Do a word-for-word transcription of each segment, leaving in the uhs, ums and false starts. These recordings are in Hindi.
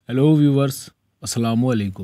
हेलो व्यूवर्स, अस्सलामुअलैकुम।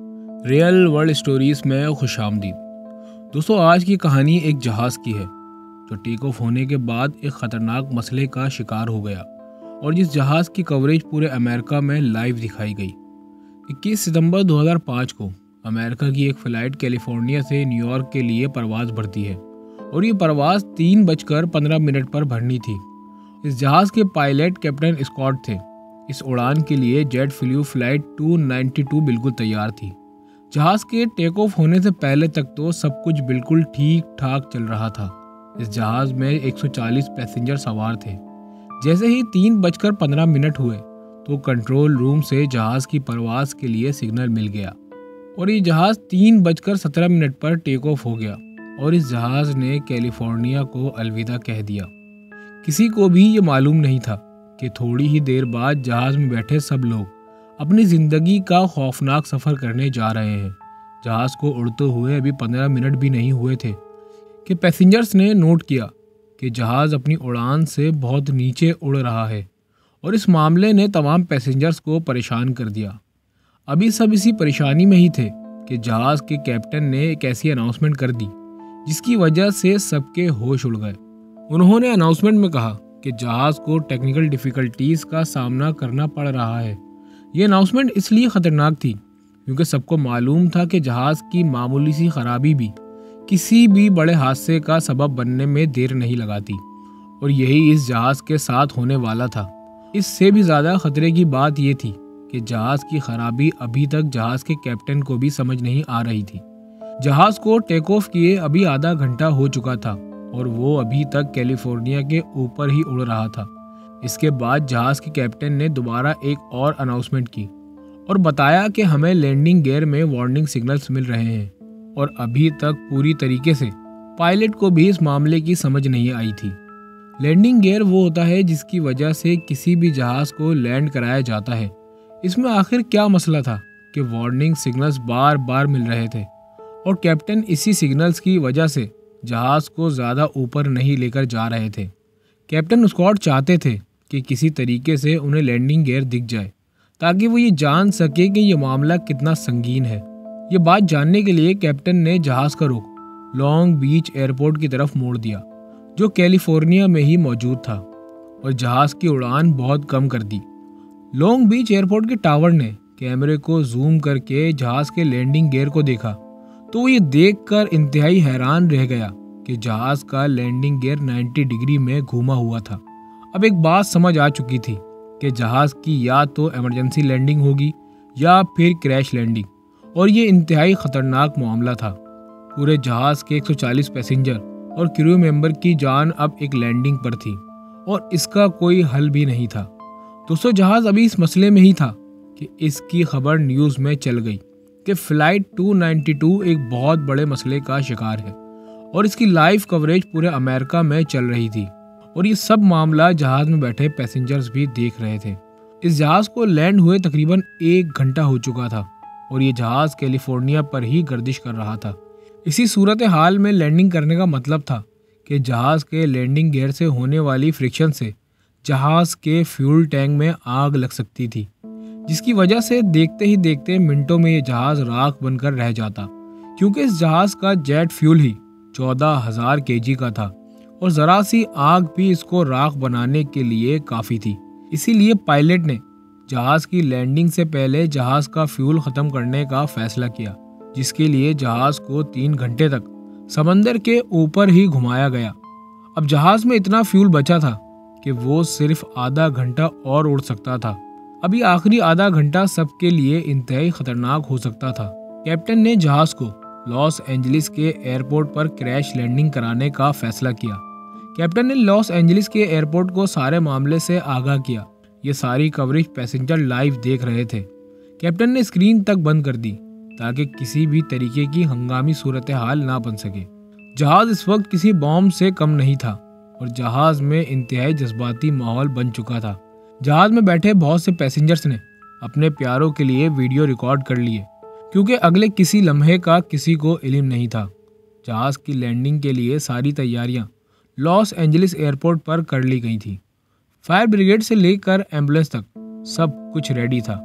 रियल वर्ल्ड स्टोरीज़ में खुशामदीद। दोस्तों, आज की कहानी एक जहाज़ की है जो टेक ऑफ होने के बाद एक ख़तरनाक मसले का शिकार हो गया और जिस जहाज़ की कवरेज पूरे अमेरिका में लाइव दिखाई गई। इक्कीस सितंबर दो हज़ार पाँच को अमेरिका की एक फ़्लाइट कैलिफोर्निया से न्यूयॉर्क के लिए परवाज़ भरती है और ये परवाज़ तीन बजकर पंद्रह मिनट पर भरनी थी। इस जहाज़ के पायलट कैप्टन स्कॉट थे। इस उड़ान के लिए जेट फ्लू फ्लाइट दो सौ बानवे बिल्कुल तैयार थी। जहाज़ के टेक ऑफ होने से पहले तक तो सब कुछ बिल्कुल ठीक ठाक चल रहा था। इस जहाज़ में एक सौ चालीस पैसेंजर सवार थे। जैसे ही तीन बजकर पंद्रह मिनट हुए तो कंट्रोल रूम से जहाज़ की परवाज़ के लिए सिग्नल मिल गया और ये जहाज़ तीन बजकर सत्रह मिनट पर टेक ऑफ हो गया और इस जहाज़ ने कैलिफोर्निया को अलविदा कह दिया। किसी को भी ये मालूम नहीं था कि थोड़ी ही देर बाद जहाज़ में बैठे सब लोग अपनी ज़िंदगी का खौफनाक सफ़र करने जा रहे हैं। जहाज़ को उड़ते हुए अभी पंद्रह मिनट भी नहीं हुए थे कि पैसेंजर्स ने नोट किया कि जहाज़ अपनी उड़ान से बहुत नीचे उड़ रहा है और इस मामले ने तमाम पैसेंजर्स को परेशान कर दिया। अभी सब इसी परेशानी में ही थे कि जहाज़ के कैप्टन ने एक ऐसी अनाउंसमेंट कर दी जिसकी वजह से सबके होश उड़ गए। उन्होंने अनाउंसमेंट में कहा कि जहाज़ को टेक्निकल डिफ़िकल्टीज़ का सामना करना पड़ रहा है। ये अनाउंसमेंट इसलिए ख़तरनाक थी क्योंकि सबको मालूम था कि जहाज़ की मामूली सी खराबी भी किसी भी बड़े हादसे का सबब बनने में देर नहीं लगाती और यही इस जहाज़ के साथ होने वाला था। इससे भी ज़्यादा ख़तरे की बात ये थी कि जहाज़ की खराबी अभी तक जहाज़ के कैप्टन को भी समझ नहीं आ रही थी। जहाज़ को टेक ऑफ किए अभी आधा घंटा हो चुका था और वो अभी तक कैलिफोर्निया के ऊपर ही उड़ रहा था। इसके बाद जहाज़ के कैप्टन ने दोबारा एक और अनाउंसमेंट की और बताया कि हमें लैंडिंग गियर में वार्निंग सिग्नल्स मिल रहे हैं और अभी तक पूरी तरीके से पायलट को भी इस मामले की समझ नहीं आई थी। लैंडिंग गियर वो होता है जिसकी वजह से किसी भी जहाज़ को लैंड कराया जाता है। इसमें आखिर क्या मसला था कि वार्निंग सिग्नल्स बार बार मिल रहे थे और कैप्टन इसी सिग्नल्स की वजह से जहाज़ को ज़्यादा ऊपर नहीं लेकर जा रहे थे। कैप्टन स्कॉट चाहते थे कि किसी तरीके से उन्हें लैंडिंग गियर दिख जाए ताकि वो ये जान सके कि ये मामला कितना संगीन है। ये बात जानने के लिए कैप्टन ने जहाज़ का रुख लॉन्ग बीच एयरपोर्ट की तरफ मोड़ दिया जो कैलिफोर्निया में ही मौजूद था और जहाज़ की उड़ान बहुत कम कर दी। लॉन्ग बीच एयरपोर्ट के टावर ने कैमरे को जूम करके जहाज़ के लैंडिंग गियर को देखा तो वो ये देखकर इंतहाई हैरान रह गया कि जहाज़ का लैंडिंग गियर नब्बे डिग्री में घूमा हुआ था। अब एक बात समझ आ चुकी थी कि जहाज़ की या तो इमरजेंसी लैंडिंग होगी या फिर क्रैश लैंडिंग और ये इंतहाई ख़तरनाक मामला था। पूरे जहाज़ के एक सौ चालीस पैसेंजर और क्रू मेंबर की जान अब एक लैंडिंग पर थी और इसका कोई हल भी नहीं था। दोस्तों, जहाज़ अभी इस मसले में ही था कि इसकी खबर न्यूज़ में चल गई कि फ़्लाइट दो सौ बानवे एक बहुत बड़े मसले का शिकार है और इसकी लाइव कवरेज पूरे अमेरिका में चल रही थी और ये सब मामला जहाज़ में बैठे पैसेंजर्स भी देख रहे थे। इस जहाज़ को लैंड हुए तकरीबन एक घंटा हो चुका था और ये जहाज़ कैलिफोर्निया पर ही गर्दिश कर रहा था। इसी सूरत हाल में लैंडिंग करने का मतलब था कि जहाज़ के लैंडिंग गियर से होने वाली फ्रिक्शन से जहाज़ के फ्यूल टैंक में आग लग सकती थी जिसकी वजह से देखते ही देखते मिनटों में ये जहाज़ राख बनकर रह जाता क्योंकि इस जहाज़ का जेट फ्यूल ही चौदह हज़ार केजी का था और ज़रा सी आग भी इसको राख बनाने के लिए काफ़ी थी। इसीलिए पायलट ने जहाज़ की लैंडिंग से पहले जहाज़ का फ्यूल ख़त्म करने का फैसला किया जिसके लिए जहाज़ को तीन घंटे तक समंदर के ऊपर ही घुमाया गया। अब जहाज़ में इतना फ्यूल बचा था कि वो सिर्फ आधा घंटा और उड़ सकता था। अभी आखिरी आधा घंटा सबके लिए इंतहाई खतरनाक हो सकता था। कैप्टन ने जहाज़ को लॉस एंजलिस के एयरपोर्ट पर क्रैश लैंडिंग कराने का फैसला किया। कैप्टन ने लॉस एंजलिस के एयरपोर्ट को सारे मामले से आगाह किया। ये सारी कवरेज पैसेंजर लाइव देख रहे थे। कैप्टन ने स्क्रीन तक बंद कर दी ताकि किसी भी तरीके की हंगामी सूरत हाल ना बन सके। जहाज़ इस वक्त किसी बॉम्ब से कम नहीं था और जहाज़ में इंतहाई जज्बाती माहौल बन चुका था। जहाज़ में बैठे बहुत से पैसेंजर्स ने अपने प्यारों के लिए वीडियो रिकॉर्ड कर लिए क्योंकि अगले किसी लम्हे का किसी को इल्म नहीं था। जहाज़ की लैंडिंग के लिए सारी तैयारियां लॉस एंजलिस एयरपोर्ट पर कर ली गई थी। फायर ब्रिगेड से लेकर एम्बुलेंस तक सब कुछ रेडी था।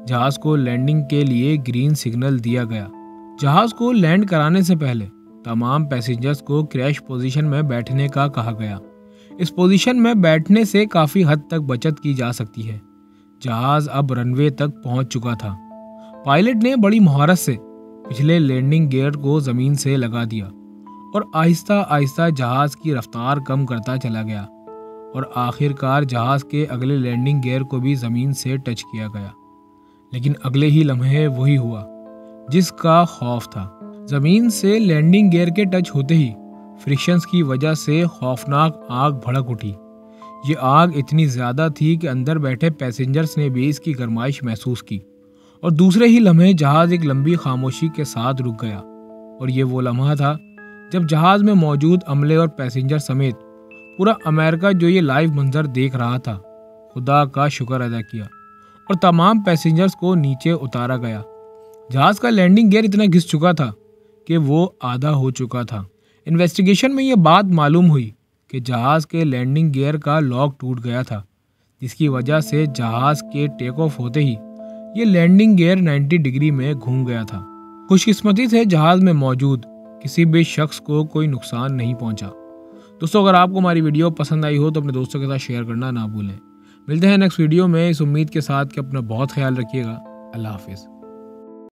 जहाज को लैंडिंग के लिए ग्रीन सिग्नल दिया गया। जहाज को लैंड कराने से पहले तमाम पैसेंजर्स को क्रैश पोजीशन में बैठने का कहा गया। इस पोजीशन में बैठने से काफ़ी हद तक बचत की जा सकती है। जहाज अब रनवे तक पहुंच चुका था। पायलट ने बड़ी महारत से पिछले लैंडिंग गियर को ज़मीन से लगा दिया और आहिस्ता आहिस्ता जहाज की रफ्तार कम करता चला गया और आखिरकार जहाज के अगले लैंडिंग गियर को भी ज़मीन से टच किया गया। लेकिन अगले ही लम्हे वही हुआ जिसका खौफ था। ज़मीन से लैंडिंग गियर के टच होते ही फ्रिक्शंस की वजह से खौफनाक आग भड़क उठी। ये आग इतनी ज़्यादा थी कि अंदर बैठे पैसेंजर्स ने भी इसकी गर्माइश महसूस की और दूसरे ही लम्हे जहाज़ एक लंबी खामोशी के साथ रुक गया। और ये वो लम्हा था जब जहाज़ में मौजूद अमले और पैसेंजर समेत पूरा अमेरिका जो ये लाइव मंजर देख रहा था, खुदा का शुक्र अदा किया और तमाम पैसेंजर्स को नीचे उतारा गया। जहाज़ का लैंडिंग गियर इतना घिस चुका था कि वो आधा हो चुका था। इन्वेस्टिगेशन में ये बात मालूम हुई कि जहाज़ के लैंडिंग गियर का लॉक टूट गया था, जिसकी वजह से जहाज़ के टेक ऑफ होते ही ये लैंडिंग गियर नब्बे डिग्री में घूम गया था। खुशकिस्मती से जहाज़ में मौजूद किसी भी शख्स को कोई नुकसान नहीं पहुंचा। दोस्तों, अगर आपको हमारी वीडियो पसंद आई हो तो अपने दोस्तों के साथ शेयर करना ना भूलें। मिलते हैं नेक्स्ट वीडियो में इस उम्मीद के साथ कि अपना बहुत ख्याल रखिएगा। अल्लाह हाफिज़।